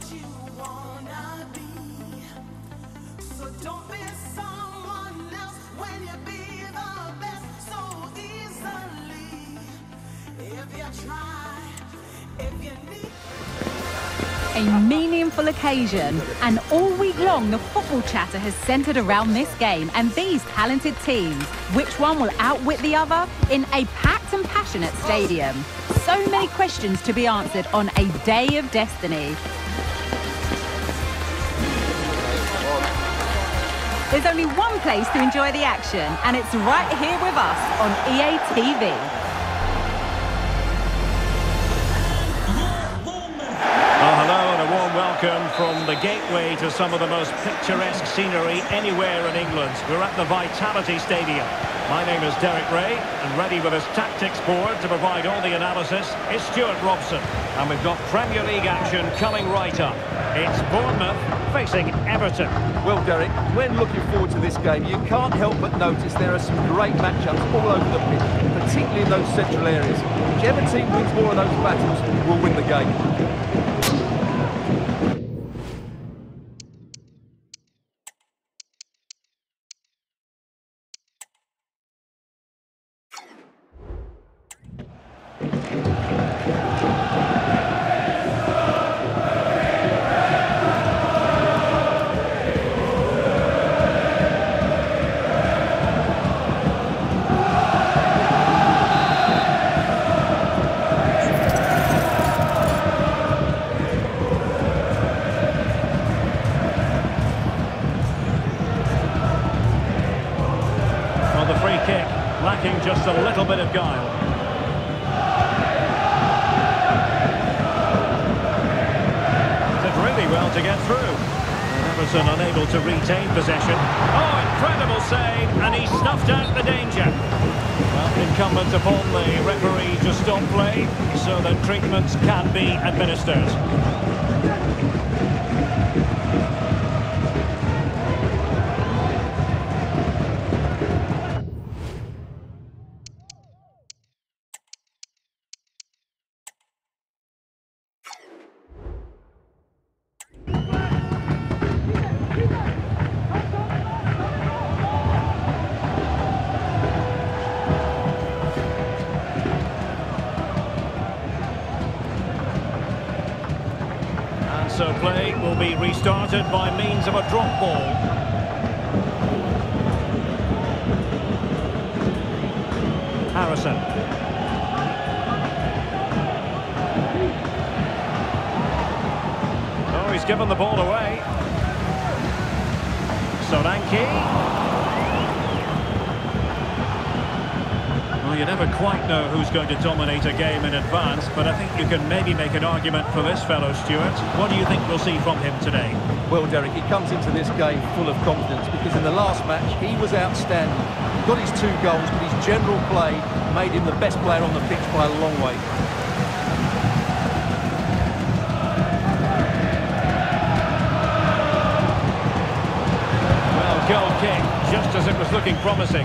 you wanna be. So don't be someone else when you be the best so easily. If you try, if you need. A meaningful occasion, and all week long the football chatter has centred around this game and these talented teams. Which one will outwit the other in a packed and passionate stadium? So many questions to be answered on a day of destiny. There's only one place to enjoy the action, and it's right here with us on EA TV. Welcome from the gateway to some of the most picturesque scenery anywhere in England. We're at the Vitality Stadium. My name is Derek Ray, and ready with his tactics board to provide all the analysis is Stuart Robson. And we've got Premier League action coming right up. It's Bournemouth facing Everton. Well, Derek, when looking forward to this game, you can't help but notice there are some great matchups all over the pitch, particularly in those central areas. Whichever team wins more of those battles will win the game. Lacking just a little bit of guile. Did really well to get through. Everton unable to retain possession. Oh, incredible save, and he snuffed out the danger. Well, incumbent upon the referee to stop play so that treatments can be administered. So play will be restarted by means of a drop ball. Harrison. Oh, he's given the ball away. Solanke. Well, you never quite know who's going to dominate a game in advance, but I think you can maybe make an argument for this fellow, Stuart. What do you think we'll see from him today? Well, Derek, he comes into this game full of confidence because in the last match he was outstanding. He got his 2 goals, but his general play made him the best player on the pitch by a long way. Well, goal kick, just as it was looking promising.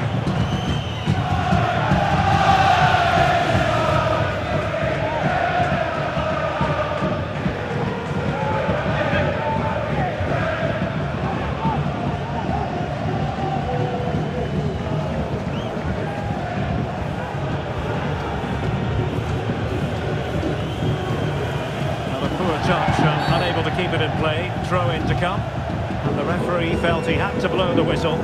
Touch, unable to keep it in play. Throw in to come, and the referee felt he had to blow the whistle.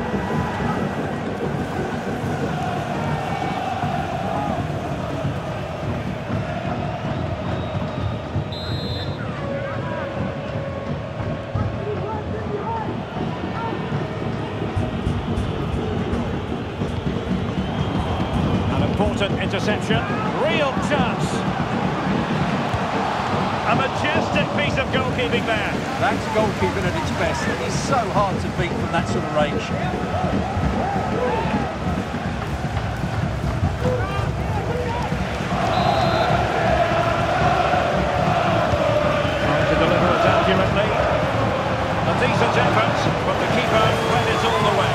An important interception, real chance. A majestic piece of goalkeeping there. That's goalkeeping at its best. It's so hard to beat from that sort of range. Trying to deliver it accurately. A decent effort, but the keeper read it all the way.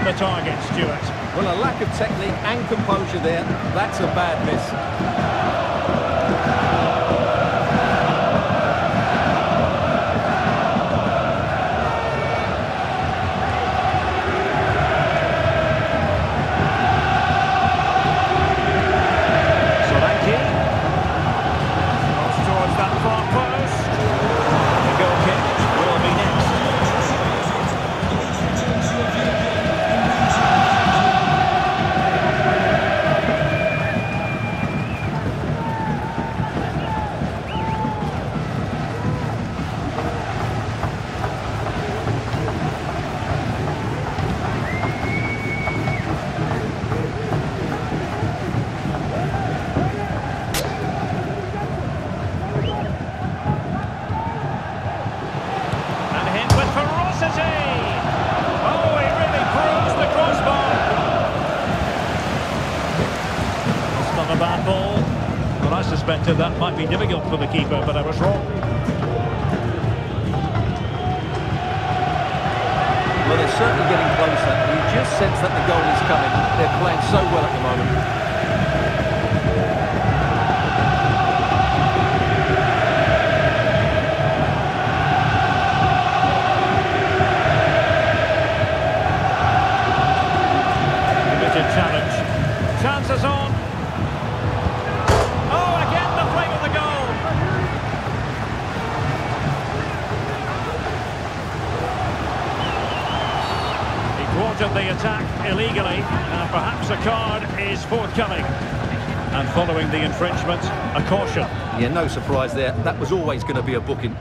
the target, Stuart. Well, a lack of technique and composure there. That's a bad miss. That might be difficult for the keeper, but I was wrong. Well, they're certainly getting closer. You just sense that the goal is coming. They're playing so well at the moment. Challenge. Chances on. Of the attack illegally, and perhaps a card is forthcoming. And following the infringement, a caution. Yeah, no surprise there. That was always going to be a booking.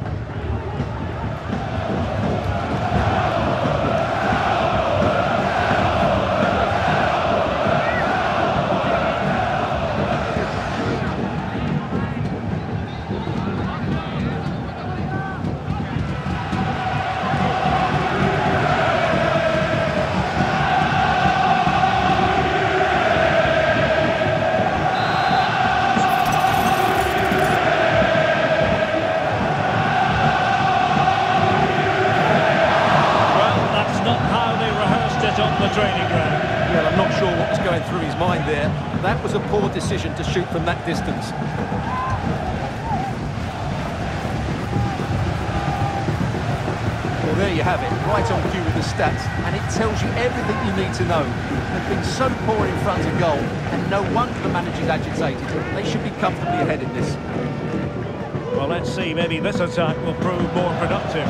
Through his mind there. That was a poor decision to shoot from that distance. Well, there you have it, right on cue with the stats, and it tells you everything you need to know. They've been so poor in front of goal, and no wonder the manager's agitated. They should be comfortably ahead in this. Well, let's see, maybe this attack will prove more productive.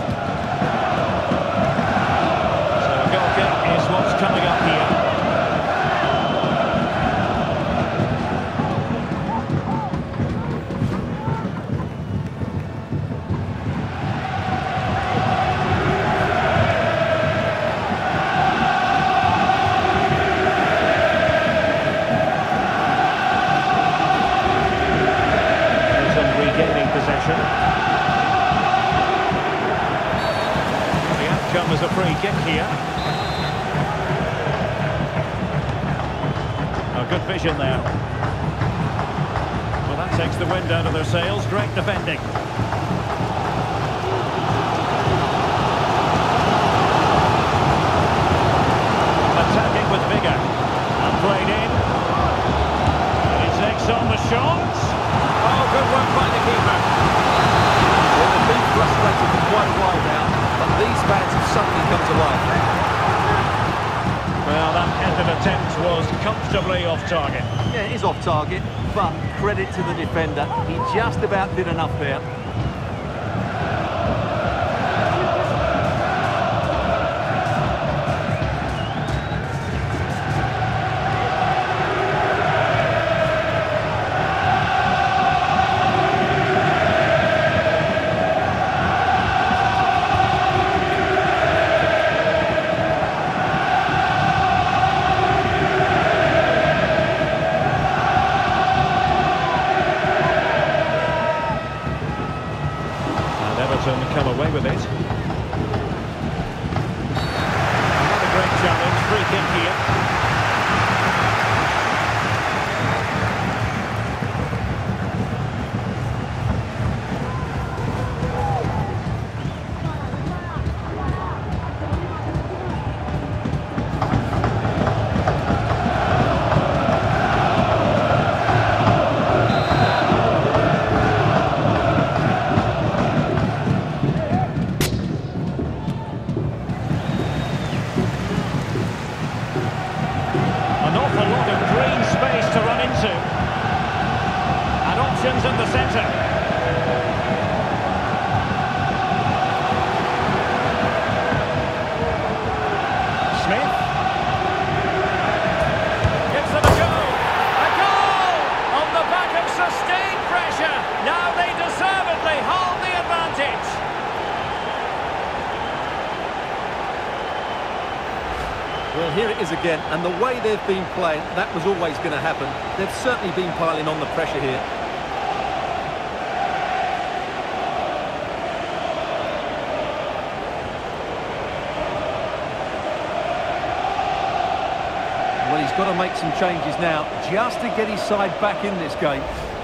So a goal kick is what's coming up here. As a free kick here. Oh, good vision there. Well, that takes the wind out of their sails. Great defending. Attacking with vigour. And played in. And he takes on the shots. Oh, good work by the keeper. Well, they've been frustrated for quite a while now. But these fans have suddenly come to life. Well, that ended attempt was comfortably off target. Yeah, it is off target, but credit to the defender. He just about did enough there. Come away with it. Another great challenge, free kick here. the centre. Smith. Gives them a go. A goal! On the back of sustained pressure. Now they deservedly hold the advantage. Well, here it is again, and the way they've been playing, that was always going to happen. They've certainly been piling on the pressure here. Well, he's got to make some changes now, just to get his side back in this game.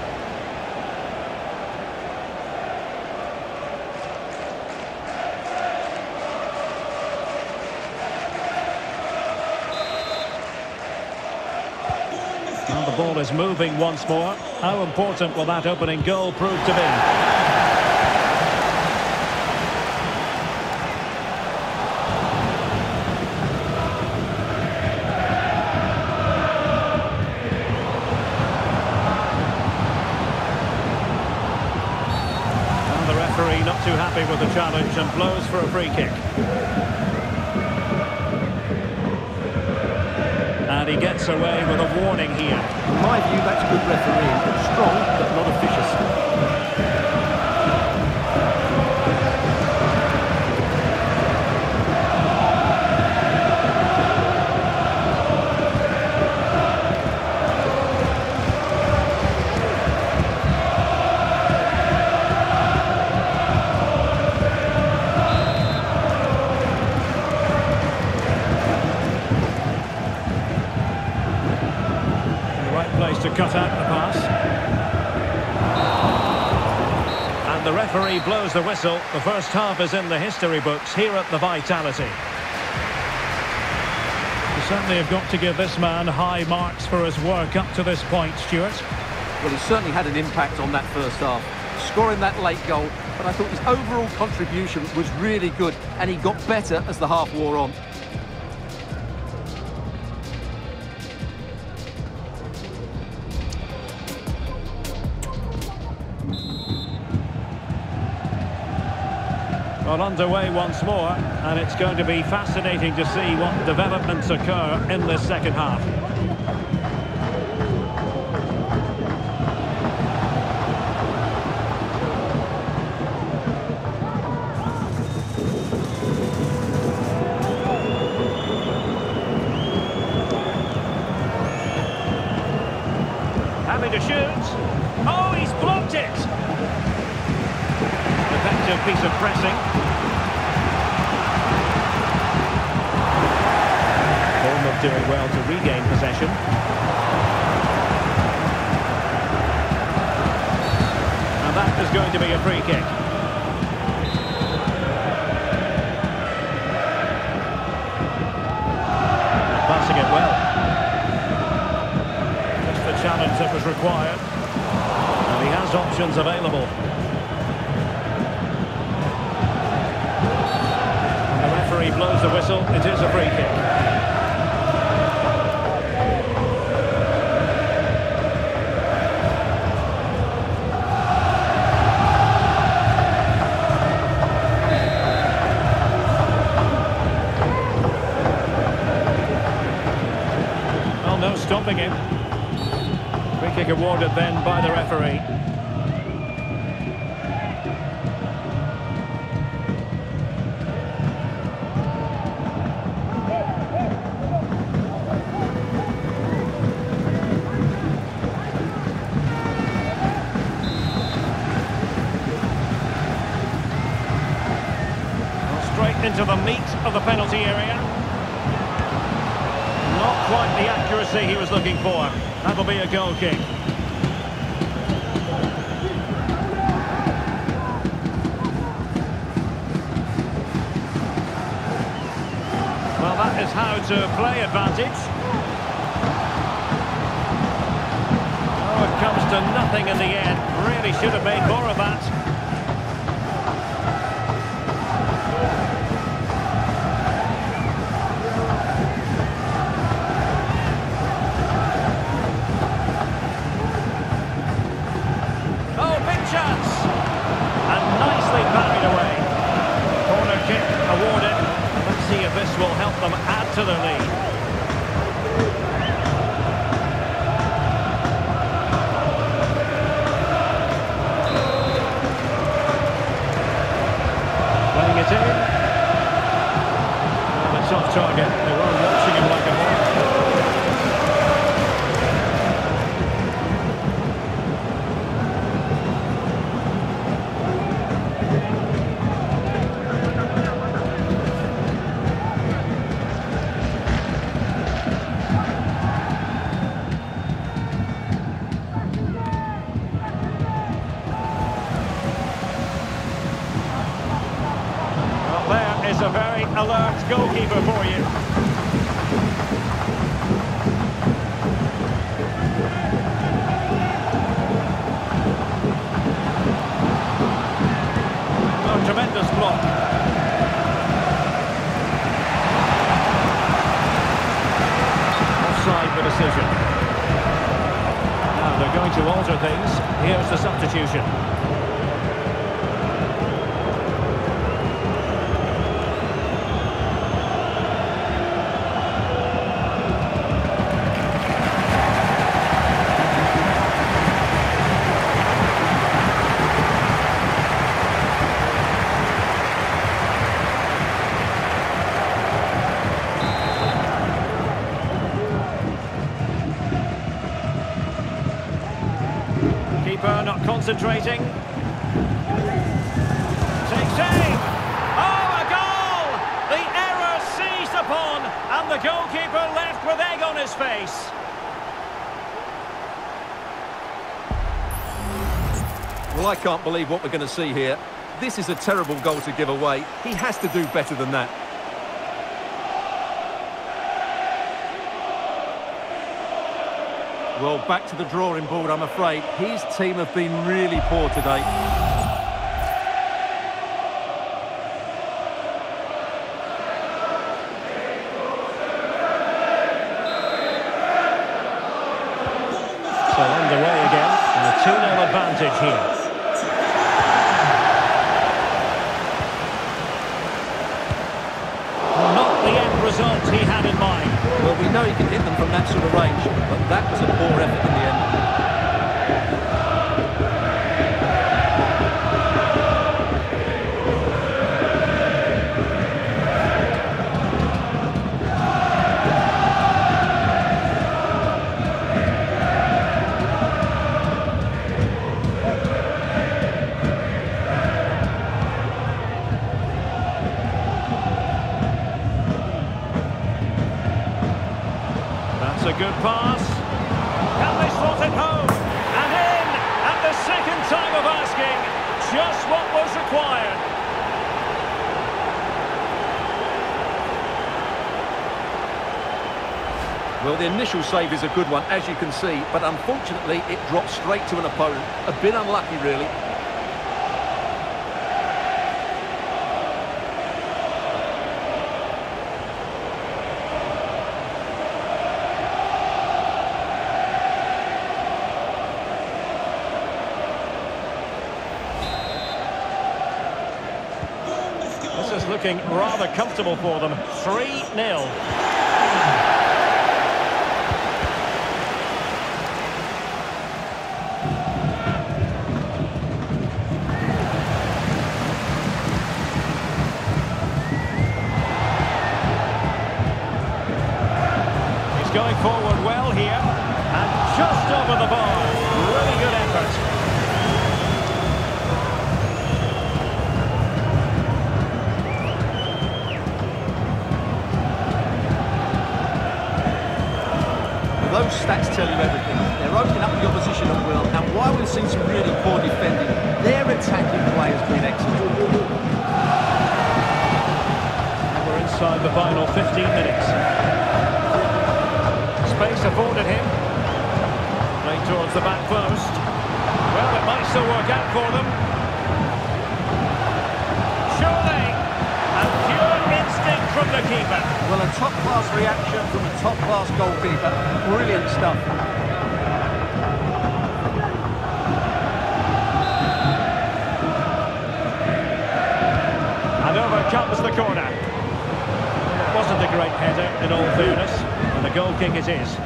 And the ball is moving once more. How important will that opening goal prove to be? And the referee not too happy with the challenge and blows for a free kick. And he gets away with a warning here. In my view, that's good refereeing. Strong, but not officious. Place to cut out the pass. And the referee blows the whistle. The first half is in the history books here at the Vitality. You certainly have got to give this man high marks for his work up to this point, Stuart. Well, he certainly had an impact on that first half, scoring that late goal, but I thought his overall contribution was really good, and he got better as the half wore on. Well, underway once more, and it's going to be fascinating to see what developments occur in this second half. Having to shoot. Oh, he's blocked it! Effective piece of pressing. Bournemouth doing well to regain possession. And that is going to be a free kick. Passing it well. Just the challenge that was required. And he has options available. He blows the whistle. It is a free kick. Well, no stopping him. Free kick awarded then by the referee. Into the meat of the penalty area. Not quite the accuracy he was looking for. That'll be a goal kick. Well, that is how to play advantage. Oh, it comes to nothing in the end. Really should have made more of that. will help them add to their lead. Playing it in. And it's off target. They were watching him like a hawk. Is a very alert goalkeeper for you. Oh, tremendous block. Offside the decision. Now they're going to alter things. Here's the substitution. Keeper not concentrating. Takes aim! Oh, a goal! The error seized upon, and the goalkeeper left with egg on his face. Well, I can't believe what we're going to see here. This is a terrible goal to give away. He has to do better than that. Well, back to the drawing board, I'm afraid. His team have been really poor today. So underway again, and a 2-0 advantage here. Well, not the end result he had in mind. Well, we know he can hit them from that sort of range, but that was a poor effort in the end. A good pass. Can they slot it home? And in at the second time of asking. Just what was required. Well, the initial save is a good one, as you can see, but unfortunately it dropped straight to an opponent. A bit unlucky, really. This is looking rather comfortable for them. 3-0. He's going forward well here. And just over the bar. Really good effort. Those stats tell you everything. They're opening up the opposition at will. And while we've seen some really poor defending, their attacking play has been excellent. And we're inside the final 15 minutes. Space afforded him. Playing towards the back post. Well, it might still work out for them. Surely. And pure instinct from the keeper. Well, a top-class reaction from a top-class goalkeeper. Brilliant stuff. And over comes the corner. It wasn't great header, in all fairness. And the goal kick it is.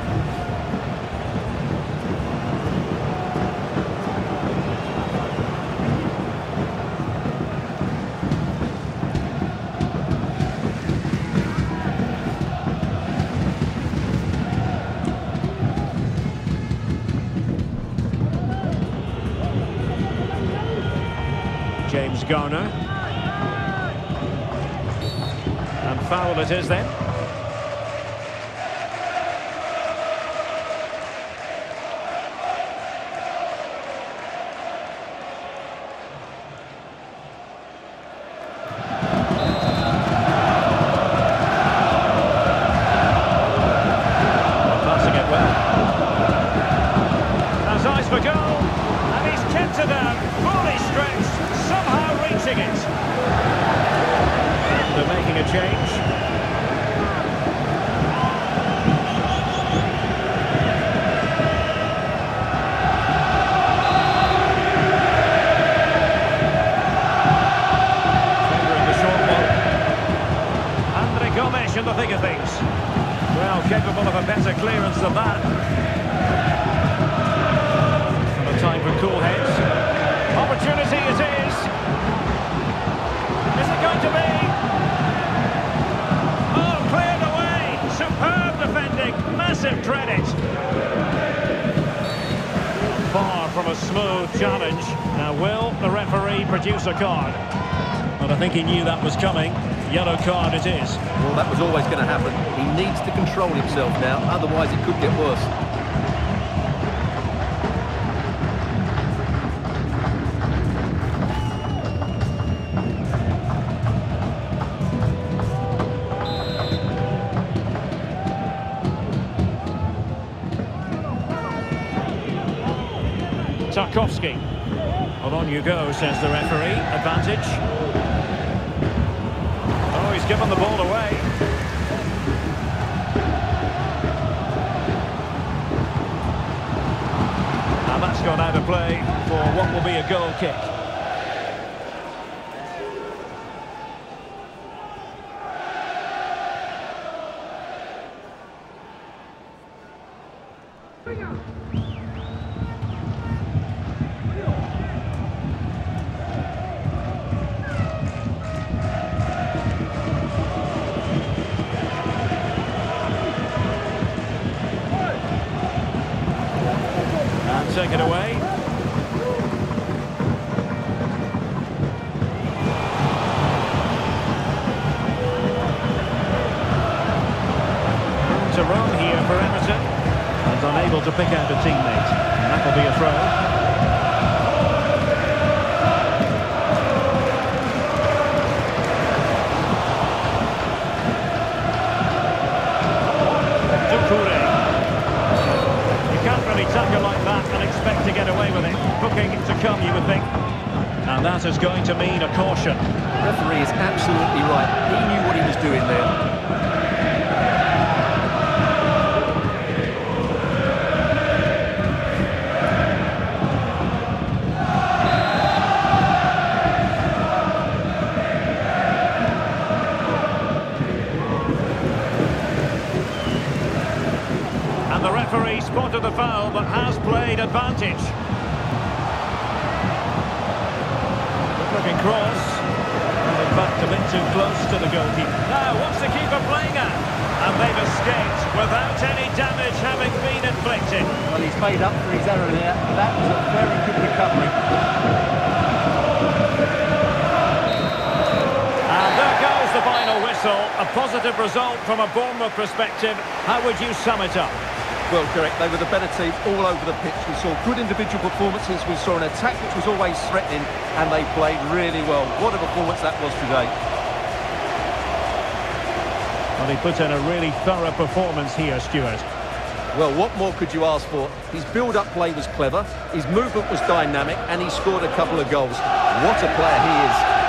James Garner. And foul it is then. Passing it well. Has eyes for goal. And he's kept it down. Fully stretched. Somehow reaching it. They're making a change. Favouring the short one. Andre Gomes in the thick of things. Well, capable of a better clearance than that. And a time for cool heads. Opportunity it is. Is it going to be? Oh, cleared away. Superb defending. Massive credit. Far from a smooth challenge. Now, will the referee produce a card? Well, I think he knew that was coming. Yellow card it is. Well, that was always going to happen. He needs to control himself now, otherwise it could get worse. Tarkowski. Well, on you go, says the referee. Advantage. Oh, he's given the ball away. And that's gone out of play for what will be a goal kick. Take it away. To run here for Everton. And unable to pick out a teammate. And that will be a throw. Tackle like that and expect to get away with it. Booking to come, you would think. And that is going to mean a caution. The referee is absolutely right. He knew what he was doing there. And the referee spotted the foul, but has played advantage. Looking cross. And in fact, a bit too close to the goalkeeper. Now, what's the keeper playing at? And they've escaped without any damage having been inflicted. Well, he's made up for his error there. That was a very good recovery. And there goes the final whistle. A positive result from a Bournemouth perspective. How would you sum it up? Well, Derek, they were the better team all over the pitch. We saw good individual performances. We saw an attack which was always threatening, and they played really well. What a performance that was today. Well, he put in a really thorough performance here, Stuart. Well, what more could you ask for? His build-up play was clever, his movement was dynamic, and he scored a couple of goals. What a player he is.